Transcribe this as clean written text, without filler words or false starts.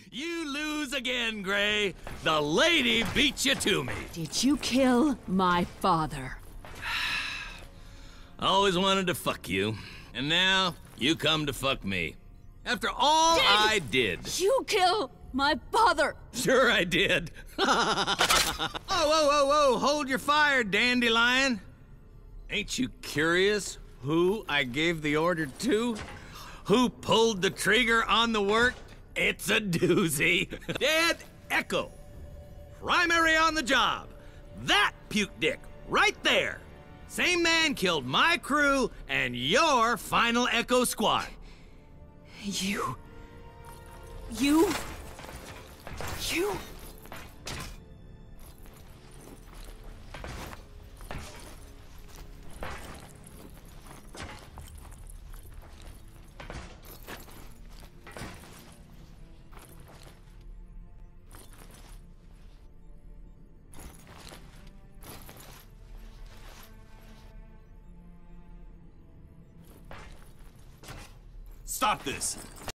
You lose again, Gray. The lady beat you to me. Did you kill my father? I always wanted to fuck you. And now, you come to fuck me. After all I did. You kill my father. Sure I did. Whoa, hold your fire, dandelion. Ain't you curious who I gave the order to? Who pulled the trigger on the work? It's a doozy. Dead Echo. Primary on the job. That puke dick, right there. Same man killed my crew and your final Echo squad. You... Stop this!